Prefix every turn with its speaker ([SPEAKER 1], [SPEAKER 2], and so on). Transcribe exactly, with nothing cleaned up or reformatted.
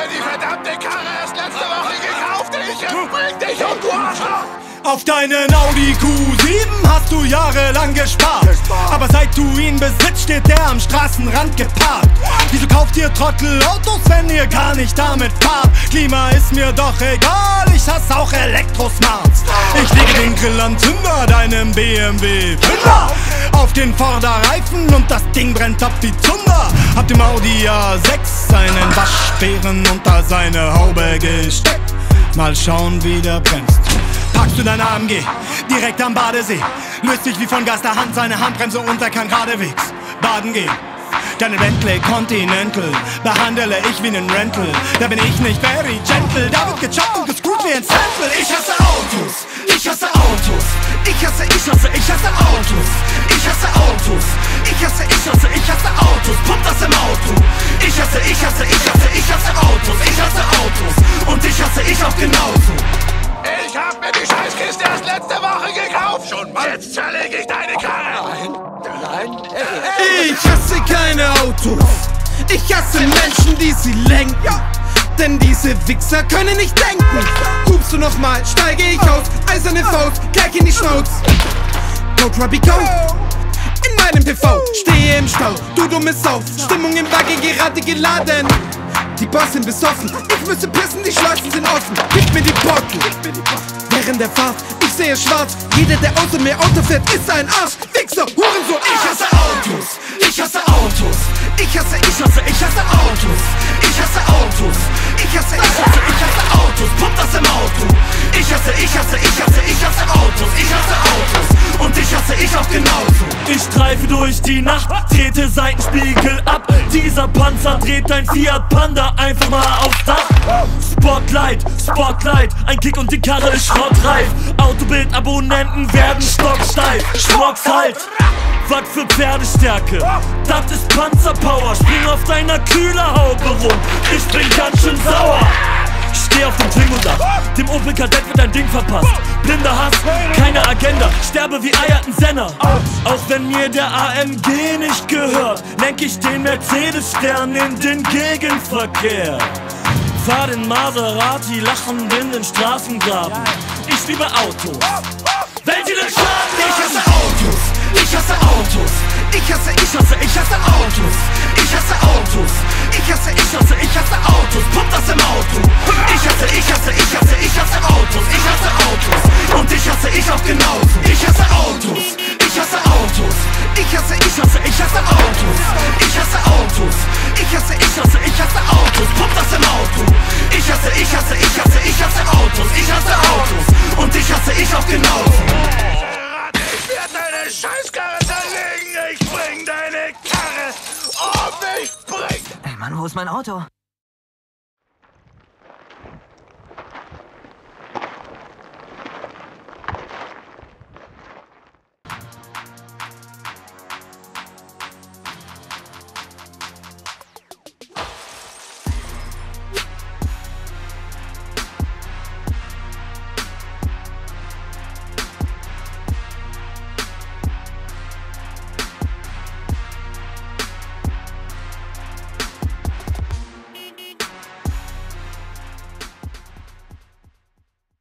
[SPEAKER 1] die verdammte Karre erst letzte Woche gekauft. Ich bring dich um, du Arschloch!
[SPEAKER 2] Auf deinen Audi Q sieben hast du jahrelang gespart. Aber seit du ihn besitzt, steht der am Straßenrand geparkt. Wieso kauft ihr Trottel Autos, wenn ihr gar nicht damit fahrt? Klima ist mir doch egal, ich hasse auch Elektrosmarts. Ich lege den Grill an Zünder, deinem B M W Fünfer auf den Vorderreifen und das Ding brennt ab wie Zunder. Hab dem Audi A sechs seinen Waschbären unter seine Haube gesteckt. Mal schauen, wie der bremst. Packst du dein A M G direkt am Badesee, löst dich wie von Geisterhand seine Handbremse und er kann geradewegs baden gehen. Deinen Bentley Continental behandle ich wie nen Rental. Da bin ich nicht very gentle, da wird gechoppt und gescrewt wie ein Sample. Ich hasse Autos, ich hasse Autos, ich hasse, ich hasse, ich hasse Autos, ich hasse Autos, ich hasse, ich hasse, ich hasse Autos, pump das im Auto. Ich hasse, ich hasse, ich hasse, ich hasse Autos, ich hasse Autos und ich hasse ich auch genauso.
[SPEAKER 1] Ich hab mir die Scheißkiste erst letzte Woche gekauft. Schon mal. Jetzt zerlege ich deine Karre.
[SPEAKER 3] Nein, nein,
[SPEAKER 4] Ich hasse keine Autos. Ich hasse Menschen, die sie lenken. Denn diese Wichser können nicht denken. Hupst du nochmal, steige ich aus. Eiserne Faust, Kerk in die Schnauz. Go Grubby Go. In meinem T V, stehe im Stau. Du dumme Sau, Stimmung im Wagen gerade geladen. Die Boss sind besoffen, ich müsse pissen, die Schleusen sind offen. Gib mir die Bottle. Während der Fahrt, ich sehe schwarz. Jeder, der außer mir Auto fährt, ist ein Arsch. Wichser, Hurensohn, ich hasse Autos. Ich hasse Autos. Ich hasse, ich hasse, ich hasse Autos. Ich hasse Autos. Ich hasse, ich hasse, ich hasse Autos. Pump das im Auto. Ich hasse, ich hasse, ich hasse, ich hasse Autos. Ich hasse Autos. Und ich hasse ich auch genauso.
[SPEAKER 5] Ich streife durch die Nacht, trete Seitenspiegel ab. Dieser Panzer dreht dein Fiat Panda einfach mal aufs Dach. Spotlight, Spotlight, ein Kick und die Karre ist schrottreif. Autobild-Abonnenten werden stocksteif. Schmocks halt, was für Pferdestärke, das ist Panzerpower. Spring auf deiner Kühlerhaube rum, ich bin ganz schön sauer. Steh auf dem Twingo da, dem Opel Kadett wird ein Ding verpasst. Blinder Hass, keine Agenda, sterbe wie Eier ein Senner. Auch wenn mir der A M G nicht gehört, lenk ich den Mercedes-Stern in den Gegenverkehr. Fahr den Maserati lachend in den Straßengraben. Ich liebe Autos, wenn sie den Schaden
[SPEAKER 4] Ich hasse Autos, ich hasse Autos. Ich hasse, ich hasse, ich hasse Autos. Ich hasse Autos. Ich hasse, ich hasse, ich hasse Autos. Pump das im Auto. Ich hasse, ich hasse, ich hasse, ich hasse Autos. Ich hasse Autos. Und ich hasse ich auch genauso. Ich hasse Autos. Ich hasse Autos. Ich hasse, ich hasse, ich hasse Autos. Ich hasse Autos. Ich hasse, ich hasse, ich hasse Autos. Pump das im Auto. Ich hasse, ich hasse, ich hasse, ich hasse Autos. Ich hasse Autos. Und ich hasse ich auch genauso.
[SPEAKER 1] Ich werde deine Scheißkarre zerlegen. Ich bring deine Karre um. Ich bring...
[SPEAKER 3] Ey Mann, wo ist mein Auto?